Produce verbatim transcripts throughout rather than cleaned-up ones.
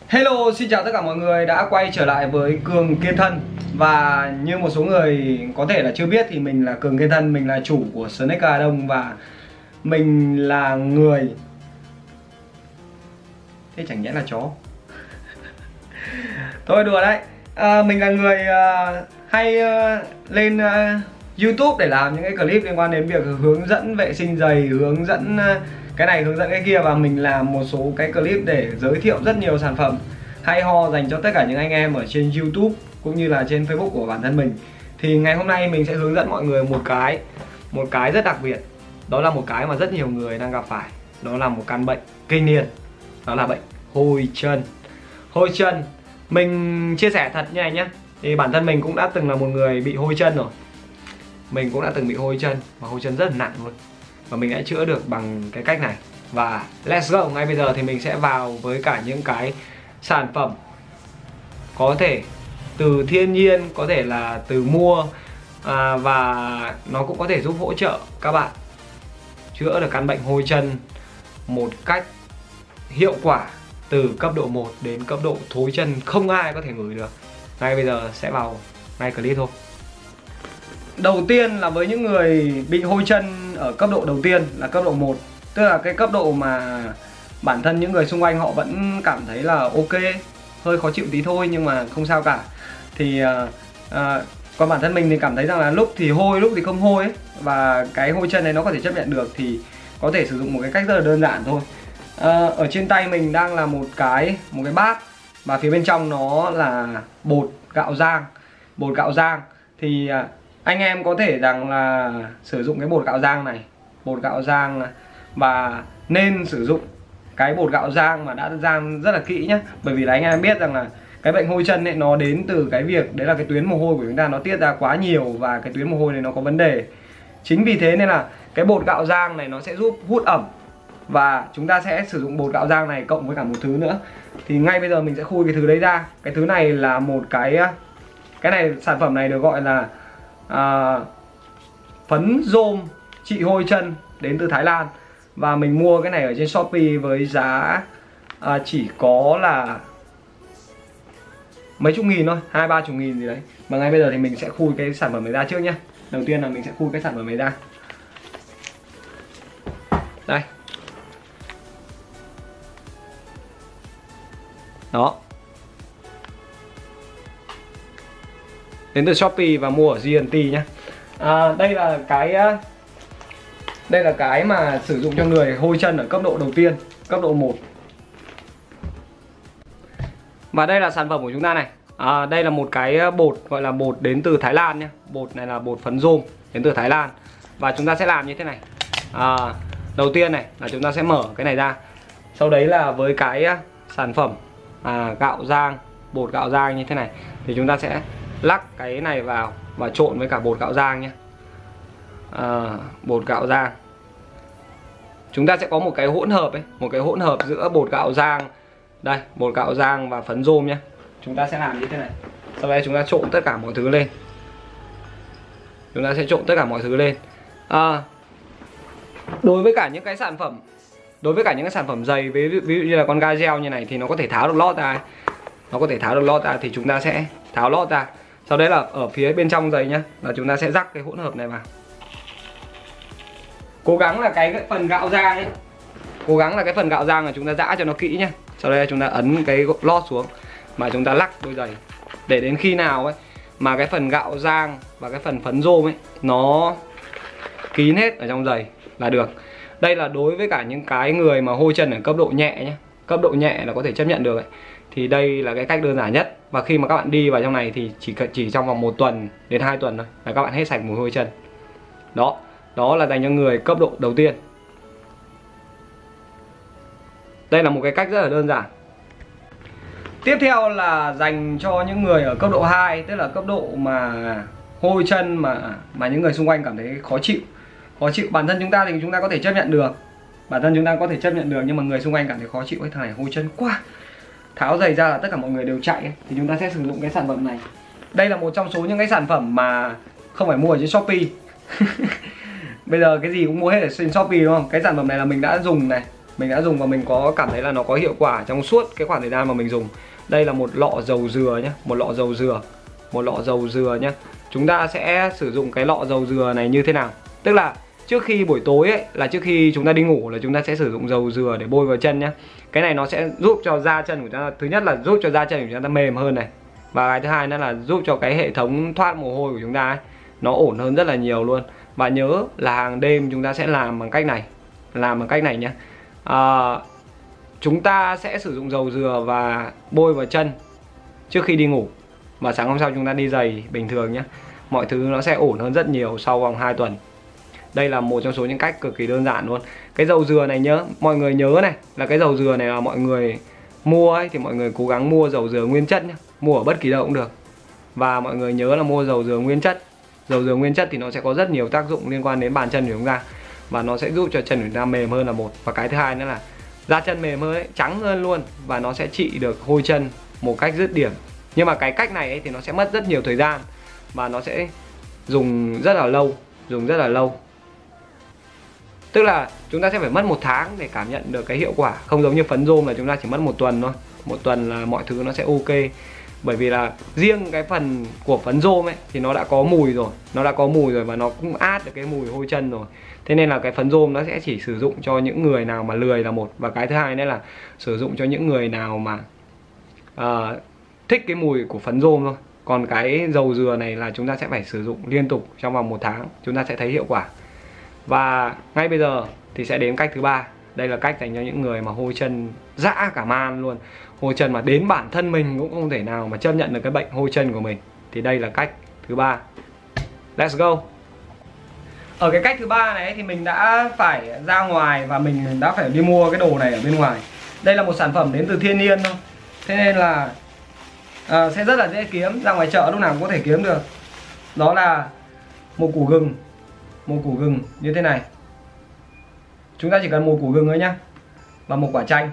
Hello, xin chào tất cả mọi người đã quay trở lại với Cường Kiên Thân. Và như một số người có thể là chưa biết thì mình là Cường Kiên Thân, mình là chủ của Snake Hà Đông và mình là người... Thế chẳng nhẽ là chó. Thôi đùa đấy. à, Mình là người uh, hay uh, lên uh, YouTube để làm những cái clip liên quan đến việc hướng dẫn vệ sinh giày, hướng dẫn uh, cái này hướng dẫn cái kia, và mình làm một số cái clip để giới thiệu rất nhiều sản phẩm hay ho dành cho tất cả những anh em ở trên YouTube cũng như là trên Facebook của bản thân mình. Thì ngày hôm nay mình sẽ hướng dẫn mọi người một cái một cái rất đặc biệt. Đó là một cái mà rất nhiều người đang gặp phải. Đó là một căn bệnh kinh niên. Đó là bệnh hôi chân. Hôi chân, mình chia sẻ thật như này nhé, thì bản thân mình cũng đã từng là một người bị hôi chân rồi. Mình cũng đã từng bị hôi chân, và hôi chân rất là nặng luôn. Và mình đã chữa được bằng cái cách này. Và let's go, ngay bây giờ thì mình sẽ vào với cả những cái sản phẩm có thể từ thiên nhiên, có thể là từ mua, à, và nó cũng có thể giúp hỗ trợ các bạn chữa được căn bệnh hôi chân một cách hiệu quả, từ cấp độ một đến cấp độ thối chân không ai có thể ngửi được. Ngay bây giờ sẽ vào ngay clip thôi. Đầu tiên là với những người bị hôi chân ở cấp độ đầu tiên là cấp độ một, tức là cái cấp độ mà bản thân những người xung quanh họ vẫn cảm thấy là ok, hơi khó chịu tí thôi nhưng mà không sao cả. Thì à, à, còn bản thân mình thì cảm thấy rằng là lúc thì hôi, lúc thì không hôi ấy. Và cái hôi chân này nó có thể chấp nhận được thì có thể sử dụng một cái cách rất là đơn giản thôi. à, Ở trên tay mình đang là một cái một cái bát, và phía bên trong nó là bột gạo rang. Bột gạo rang thì à, anh em có thể rằng là sử dụng cái bột gạo rang này, bột gạo rang, và nên sử dụng cái bột gạo rang mà đã rang rất là kỹ nhé. Bởi vì là anh em biết rằng là cái bệnh hôi chân ấy nó đến từ cái việc đấy là cái tuyến mồ hôi của chúng ta nó tiết ra quá nhiều, và cái tuyến mồ hôi này nó có vấn đề. Chính vì thế nên là cái bột gạo rang này nó sẽ giúp hút ẩm, và chúng ta sẽ sử dụng bột gạo rang này cộng với cả một thứ nữa. Thì ngay bây giờ mình sẽ khui cái thứ đấy ra. Cái thứ này là một cái cái này, sản phẩm này được gọi là à, phấn rôm trị hôi chân đến từ Thái Lan. Và mình mua cái này ở trên Shopee với giá à, chỉ có là mấy chục nghìn thôi, hai ba chục nghìn gì đấy. Và ngay bây giờ thì mình sẽ khui cái sản phẩm này ra trước nhé. Đầu tiên là mình sẽ khui cái sản phẩm này ra. Đây. Đó. Đến từ Shopee và mua ở giê en tê nhé. à, Đây là cái Đây là cái mà sử dụng cho người hôi chân ở cấp độ đầu tiên, cấp độ một. Và đây là sản phẩm của chúng ta này. à, Đây là một cái bột gọi là bột đến từ Thái Lan nhé. Bột này là bột phấn rôm đến từ Thái Lan. Và chúng ta sẽ làm như thế này. à, Đầu tiên này là chúng ta sẽ mở cái này ra. Sau đấy là với cái sản phẩm à, gạo rang, bột gạo rang như thế này, thì chúng ta sẽ lắc cái này vào và trộn với cả bột gạo rang nhé. à, Bột gạo rang, chúng ta sẽ có một cái hỗn hợp ấy, một cái hỗn hợp giữa bột gạo rang, đây, bột gạo rang và phấn rôm nhé. Chúng ta sẽ làm như thế này. Sau đây chúng ta trộn tất cả mọi thứ lên. Chúng ta sẽ trộn tất cả mọi thứ lên. à, Đối với cả những cái sản phẩm Đối với cả những cái sản phẩm giày, ví, ví dụ như là con ga gel như này, thì nó có thể tháo được lót ra ấy. Nó có thể tháo được lót ra thì chúng ta sẽ tháo lót ra. Sau đấy là ở phía bên trong giày nhá, là chúng ta sẽ rắc cái hỗn hợp này vào. Cố gắng là cái, cái phần gạo rang ấy, Cố gắng là cái phần gạo rang là chúng ta giã cho nó kỹ nhá. Sau đây là chúng ta ấn cái lót xuống mà chúng ta lắc đôi giày, để đến khi nào ấy mà cái phần gạo rang và cái phần phấn rôm ấy nó kín hết ở trong giày là được. Đây là đối với cả những cái người mà hôi chân ở cấp độ nhẹ nhé. Cấp độ nhẹ là có thể chấp nhận được ấy. Thì đây là cái cách đơn giản nhất. Và khi mà các bạn đi vào trong này thì chỉ chỉ trong vòng một tuần đến hai tuần thôi là các bạn hết sạch mùi hôi chân. Đó, đó là dành cho người cấp độ đầu tiên. Đây là một cái cách rất là đơn giản. Tiếp theo là dành cho những người ở cấp độ hai, tức là cấp độ mà hôi chân mà mà những người xung quanh cảm thấy khó chịu. Khó chịu, bản thân chúng ta thì chúng ta có thể chấp nhận được. Bản thân chúng ta có thể chấp nhận được, nhưng mà người xung quanh cảm thấy khó chịu, cái thằng này hôi chân quá, tháo giày ra là tất cả mọi người đều chạy ấy. Thì chúng ta sẽ sử dụng cái sản phẩm này. Đây là một trong số những cái sản phẩm mà không phải mua ở trên Shopee. Bây giờ cái gì cũng mua hết ở trên Shopee đúng không? Cái sản phẩm này là mình đã dùng này, Mình đã dùng và mình có cảm thấy là nó có hiệu quả trong suốt cái khoảng thời gian mà mình dùng. Đây là một lọ dầu dừa nhé, một lọ dầu dừa, một lọ dầu dừa nhé. Chúng ta sẽ sử dụng cái lọ dầu dừa này như thế nào? Tức là trước khi buổi tối ấy, là trước khi chúng ta đi ngủ là chúng ta sẽ sử dụng dầu dừa để bôi vào chân nhé. Cái này nó sẽ giúp cho da chân của chúng ta, thứ nhất là giúp cho da chân của chúng ta mềm hơn này, và cái thứ hai nữa là giúp cho cái hệ thống thoát mồ hôi của chúng ta ấy, nó ổn hơn rất là nhiều luôn. Và nhớ là hàng đêm chúng ta sẽ làm bằng cách này, làm bằng cách này nhé. À, chúng ta sẽ sử dụng dầu dừa và bôi vào chân trước khi đi ngủ, và sáng hôm sau chúng ta đi giày bình thường nhé. Mọi thứ nó sẽ ổn hơn rất nhiều sau vòng hai tuần. Đây là một trong số những cách cực kỳ đơn giản luôn. Cái dầu dừa này nhớ, mọi người nhớ này, là cái dầu dừa này là mọi người mua ấy, thì mọi người cố gắng mua dầu dừa nguyên chất nhé. Mua ở bất kỳ đâu cũng được. Và mọi người nhớ là mua dầu dừa nguyên chất. Dầu dừa nguyên chất thì nó sẽ có rất nhiều tác dụng liên quan đến bàn chân của chúng ta, và nó sẽ giúp cho chân của chúng ta mềm hơn là một. Và cái thứ hai nữa là da chân mềm hơn ấy, trắng hơn luôn, và nó sẽ trị được hôi chân một cách dứt điểm. Nhưng mà cái cách này ấy, thì nó sẽ mất rất nhiều thời gian, và nó sẽ dùng rất là lâu, dùng rất là lâu. Tức là chúng ta sẽ phải mất một tháng để cảm nhận được cái hiệu quả. Không giống như phấn rôm là chúng ta chỉ mất một tuần thôi. Một tuần là mọi thứ nó sẽ ok. Bởi vì là riêng cái phần của phấn rôm ấy thì nó đã có mùi rồi, nó đã có mùi rồi và nó cũng át được cái mùi hôi chân rồi. Thế nên là cái phấn rôm nó sẽ chỉ sử dụng cho những người nào mà lười là một. Và cái thứ hai nữa là sử dụng cho những người nào mà uh, thích cái mùi của phấn rôm thôi. Còn cái dầu dừa này là chúng ta sẽ phải sử dụng liên tục trong vòng một tháng, chúng ta sẽ thấy hiệu quả. Và ngay bây giờ thì sẽ đến cách thứ ba. Đây là cách dành cho những người mà hôi chân dã cả man luôn. Hôi chân mà đến bản thân mình cũng không thể nào mà chấp nhận được cái bệnh hôi chân của mình. Thì đây là cách thứ ba. Let's go. Ở cái cách thứ ba này thì mình đã phải ra ngoài và mình đã phải đi mua cái đồ này ở bên ngoài. Đây là một sản phẩm đến từ thiên nhiên thôi. Thế nên là à, sẽ rất là dễ kiếm, ra ngoài chợ lúc nào cũng có thể kiếm được. Đó là một củ gừng. Một củ gừng như thế này. Chúng ta chỉ cần một củ gừng thôi nhá. Và một quả chanh.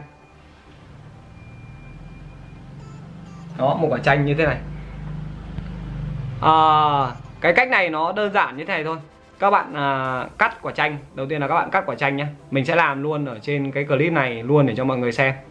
Đó, một quả chanh như thế này. à, Cái cách này nó đơn giản như thế này thôi. Các bạn à, cắt quả chanh. Đầu tiên là các bạn cắt quả chanh nhé. Mình sẽ làm luôn ở trên cái clip này luôn để cho mọi người xem.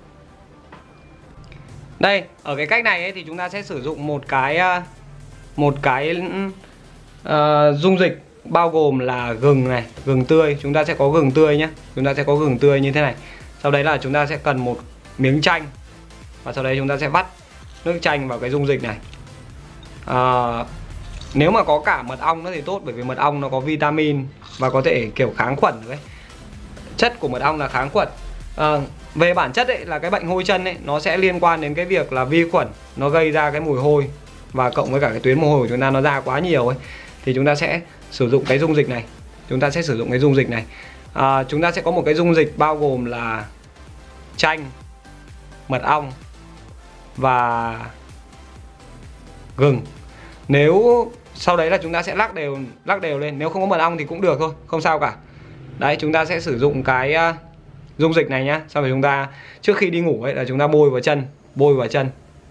Đây, ở cái cách này ấy, thì chúng ta sẽ sử dụng một cái Một cái uh, dung dịch bao gồm là gừng này, gừng tươi. Chúng ta sẽ có gừng tươi nhé. Chúng ta sẽ có gừng tươi như thế này. Sau đấy là chúng ta sẽ cần một miếng chanh. Và sau đấy chúng ta sẽ vắt nước chanh vào cái dung dịch này. à, Nếu mà có cả mật ong nữa thì tốt, bởi vì mật ong nó có vitamin và có thể kiểu kháng khuẩn đấy. Chất của mật ong là kháng khuẩn. à, Về bản chất ấy, là cái bệnh hôi chân ấy, nó sẽ liên quan đến cái việc là vi khuẩn nó gây ra cái mùi hôi, và cộng với cả cái tuyến mồ hôi của chúng ta nó ra quá nhiều ấy, thì chúng ta sẽ sử dụng cái dung dịch này. Chúng ta sẽ sử dụng cái dung dịch này. à, Chúng ta sẽ có một cái dung dịch bao gồm là chanh, mật ong và gừng. Nếu sau đấy là chúng ta sẽ lắc đều lắc đều lên. Nếu không có mật ong thì cũng được thôi, không sao cả. Đấy, chúng ta sẽ sử dụng cái uh, dung dịch này nhá. Sau đó chúng ta trước khi đi ngủ ấy là chúng ta bôi vào chân, bôi vào chân.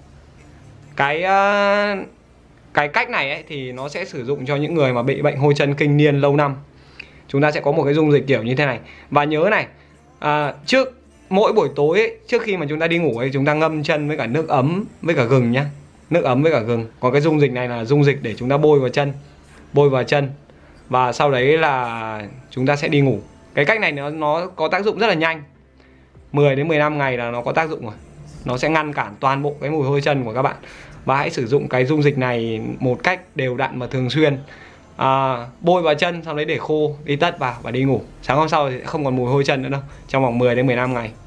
Cái uh, cái cách này ấy thì nó sẽ sử dụng cho những người mà bị bệnh hôi chân kinh niên lâu năm. Chúng ta sẽ có một cái dung dịch kiểu như thế này. Và nhớ này, à, trước mỗi buổi tối ấy, trước khi mà chúng ta đi ngủ ấy, chúng ta ngâm chân với cả nước ấm với cả gừng nhá. Nước ấm với cả gừng. Còn cái dung dịch này là dung dịch để chúng ta bôi vào chân. Bôi vào chân. Và sau đấy là chúng ta sẽ đi ngủ. Cái cách này nó, nó có tác dụng rất là nhanh. mười đến mười lăm ngày là nó có tác dụng rồi. Nó sẽ ngăn cản toàn bộ cái mùi hôi chân của các bạn. Và hãy sử dụng cái dung dịch này một cách đều đặn và thường xuyên. à, Bôi vào chân, sau đấy để khô, đi tất vào và đi ngủ. Sáng hôm sau thì sẽ không còn mùi hôi chân nữa đâu, trong vòng mười đến mười lăm ngày.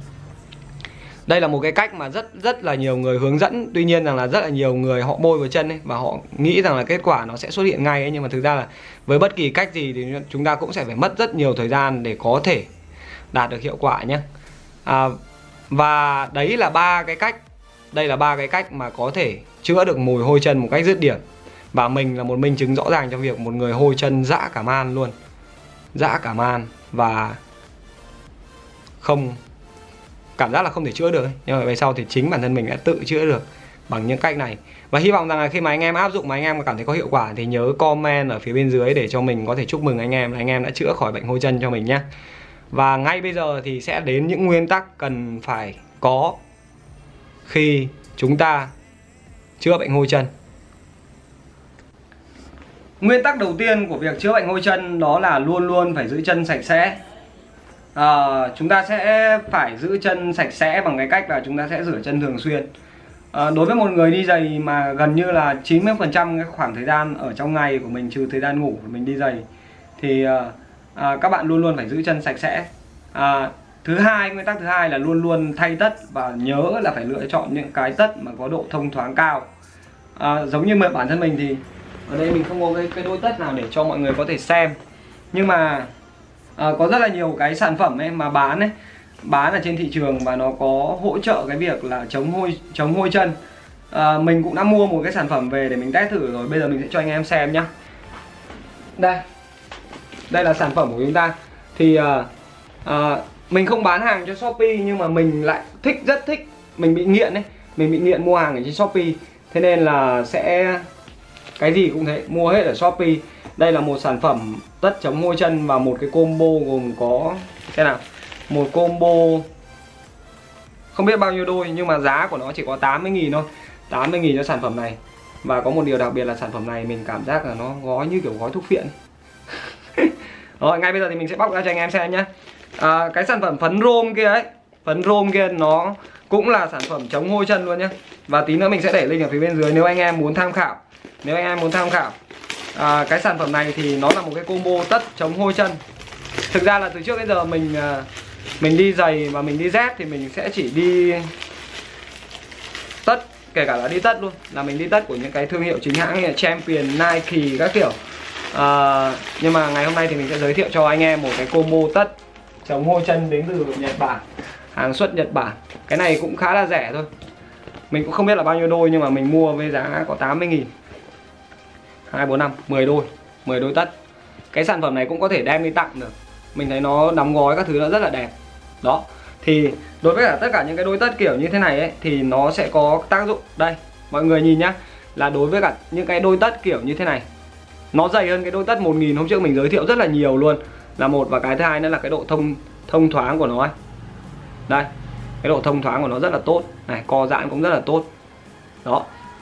Đây là một cái cách mà rất rất là nhiều người hướng dẫn. Tuy nhiên rằng là rất là nhiều người họ bôi vào chân ấy, và họ nghĩ rằng là kết quả nó sẽ xuất hiện ngay ấy. Nhưng mà thực ra là với bất kỳ cách gì thì chúng ta cũng sẽ phải mất rất nhiều thời gian để có thể đạt được hiệu quả nhé. à, Và đấy là ba cái cách. Đây là ba cái cách mà có thể chữa được mùi hôi chân một cách dứt điểm. Và mình là một minh chứng rõ ràng trong việc một người hôi chân dã cả man luôn. Dã cả man. Và không, cảm giác là không thể chữa được. Nhưng mà về sau thì chính bản thân mình đã tự chữa được bằng những cách này. Và hy vọng rằng là khi mà anh em áp dụng mà anh em cảm thấy có hiệu quả thì nhớ comment ở phía bên dưới để cho mình có thể chúc mừng anh em là anh em đã chữa khỏi bệnh hôi chân cho mình nhé. Và ngay bây giờ thì sẽ đến những nguyên tắc cần phải có khi chúng ta chữa bệnh hôi chân. Nguyên tắc đầu tiên của việc chữa bệnh hôi chân đó là luôn luôn phải giữ chân sạch sẽ. à, Chúng ta sẽ phải giữ chân sạch sẽ bằng cái cách là chúng ta sẽ rửa chân thường xuyên. à, Đối với một người đi giày mà gần như là chín mươi phần trăm cái khoảng thời gian ở trong ngày của mình, trừ thời gian ngủ của mình đi giày, thì à, à, các bạn luôn luôn phải giữ chân sạch sẽ. à, Thứ hai, nguyên tắc thứ hai là luôn luôn thay tất, và nhớ là phải lựa chọn những cái tất mà có độ thông thoáng cao. à, Giống như bản thân mình thì ở đây mình không có cái, cái đôi tất nào để cho mọi người có thể xem, nhưng mà à, có rất là nhiều cái sản phẩm ấy mà bán ấy bán ở trên thị trường và nó có hỗ trợ cái việc là chống hôi chống hôi chân. à, Mình cũng đã mua một cái sản phẩm về để mình test thử rồi, bây giờ mình sẽ cho anh em xem nhá. Đây, đây là sản phẩm của chúng ta. Thì à, à, mình không bán hàng cho Shopee, nhưng mà mình lại thích, rất thích, mình bị nghiện ấy, mình bị nghiện mua hàng ở trên Shopee, thế nên là sẽ cái gì cũng thế, mua hết ở Shopee. Đây là một sản phẩm tất chống hôi chân và một cái combo gồm có thế nào, một combo không biết bao nhiêu đôi, nhưng mà giá của nó chỉ có tám mươi nghìn thôi, tám mươi nghìn cho sản phẩm này. Và có một điều đặc biệt là sản phẩm này mình cảm giác là nó gói như kiểu gói thuốc phiện. Rồi, ngay bây giờ thì mình sẽ bóc ra cho anh em xem nhé. à, Cái sản phẩm phấn rôm kia ấy, phấn rôm kia nó cũng là sản phẩm chống hôi chân luôn nhé. Và tí nữa mình sẽ để link ở phía bên dưới nếu anh em muốn tham khảo. Nếu anh em muốn tham khảo à, cái sản phẩm này thì nó là một cái combo tất chống hôi chân. Thực ra là từ trước đến giờ mình à, mình đi giày và mình đi dép thì mình sẽ chỉ đi tất, kể cả là đi tất luôn, là mình đi tất của những cái thương hiệu chính hãng như là Champion, Nike các kiểu. à, Nhưng mà ngày hôm nay thì mình sẽ giới thiệu cho anh em một cái combo tất chống hôi chân đến từ Nhật Bản, hàng xuất Nhật Bản. Cái này cũng khá là rẻ thôi, mình cũng không biết là bao nhiêu đôi, nhưng mà mình mua với giá có tám mươi nghìn. Hai, bốn, năm, mười đôi, mười đôi tất. Cái sản phẩm này cũng có thể đem đi tặng được, mình thấy nó đóng gói các thứ nó rất là đẹp. Đó, thì đối với cả tất cả những cái đôi tất kiểu như thế này ấy, thì nó sẽ có tác dụng. Đây, mọi người nhìn nhá, là đối với cả những cái đôi tất kiểu như thế này, nó dày hơn cái đôi tất một nghìn hôm trước mình giới thiệu rất là nhiều luôn, là một. Và cái thứ hai nữa là cái độ thông thông thoáng của nó ấy. Đây, cái độ thông thoáng của nó rất là tốt này, co giãn cũng rất là tốt. Đó,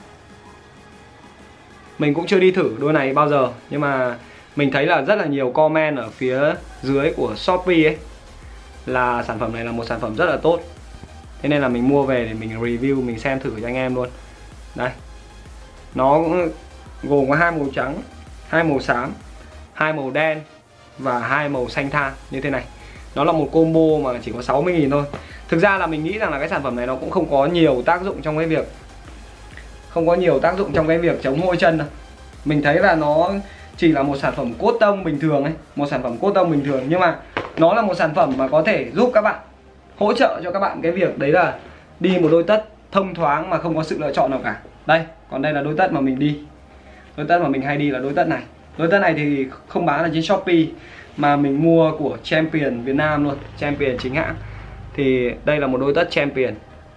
mình cũng chưa đi thử đôi này bao giờ, nhưng mà mình thấy là rất là nhiều comment ở phía dưới của Shopee ấy là sản phẩm này là một sản phẩm rất là tốt. Thế nên là mình mua về để mình review, mình xem thử cho anh em luôn. Đây, nó gồm có hai màu trắng, hai màu xám, hai màu đen và hai màu xanh than như thế này. Nó là một combo mà chỉ có sáu mươi nghìn thôi. Thực ra là mình nghĩ rằng là cái sản phẩm này nó cũng không có nhiều tác dụng trong cái việc Không có nhiều tác dụng trong cái việc chống hôi chân đâu. Mình thấy là nó chỉ là một sản phẩm cốt tông bình thường ấy, một sản phẩm cốt tông bình thường, nhưng mà nó là một sản phẩm mà có thể giúp các bạn, hỗ trợ cho các bạn cái việc đấy là đi một đôi tất thông thoáng mà không có sự lựa chọn nào cả. Đây, còn đây là đôi tất mà mình đi. Đôi tất mà mình hay đi là đôi tất này. Đôi tất này thì không bán ở trên Shopee mà mình mua của Champion Việt Nam luôn, Champion chính hãng. Thì đây là một đôi tất Champion.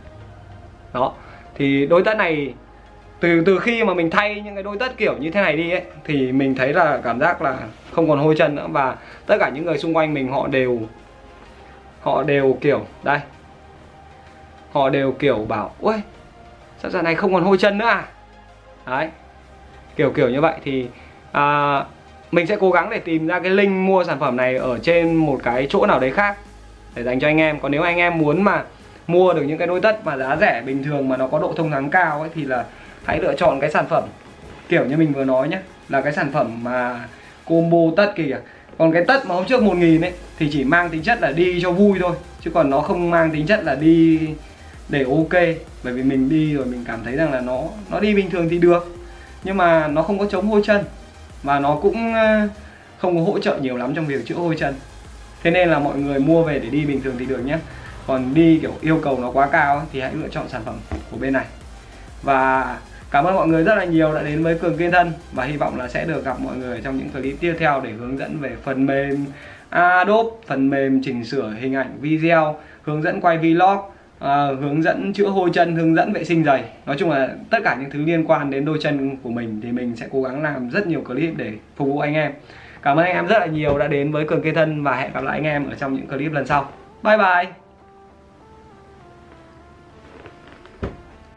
Đó, thì đôi tất này từ từ khi mà mình thay những cái đôi tất kiểu như thế này đi ấy, thì mình thấy là cảm giác là không còn hôi chân nữa. Và tất cả những người xung quanh mình họ đều Họ đều kiểu, đây, họ đều kiểu bảo: ui, sao giờ này không còn hôi chân nữa à? Đấy, kiểu kiểu như vậy. Thì à, mình sẽ cố gắng để tìm ra cái link mua sản phẩm này ở trên một cái chỗ nào đấy khác để dành cho anh em. Còn nếu anh em muốn mà mua được những cái đôi tất mà giá rẻ bình thường mà nó có độ thông thoáng cao ấy, thì là hãy lựa chọn cái sản phẩm kiểu như mình vừa nói nhé, là cái sản phẩm mà combo tất kìa. Còn cái tất mà hôm trước một nghìn ấy thì chỉ mang tính chất là đi cho vui thôi, chứ còn nó không mang tính chất là đi để ok. Bởi vì mình đi rồi mình cảm thấy rằng là nó nó đi bình thường thì được, nhưng mà nó không có chống hôi chân, và nó cũng không có hỗ trợ nhiều lắm trong việc chữa hôi chân. Thế nên là mọi người mua về để đi bình thường thì được nhé. Còn đi kiểu yêu cầu nó quá cao ấy, thì hãy lựa chọn sản phẩm của bên này. Và cảm ơn mọi người rất là nhiều đã đến với Cường Kiên Thân, và hy vọng là sẽ được gặp mọi người trong những clip tiếp theo để hướng dẫn về phần mềm Adobe, phần mềm chỉnh sửa hình ảnh video, hướng dẫn quay vlog, à, hướng dẫn chữa hôi chân, hướng dẫn vệ sinh giày. Nói chung là tất cả những thứ liên quan đến đôi chân của mình thì mình sẽ cố gắng làm rất nhiều clip để phục vụ anh em. Cảm ơn anh em rất là nhiều đã đến với Cường Kê Thân và hẹn gặp lại anh em ở trong những clip lần sau. Bye bye.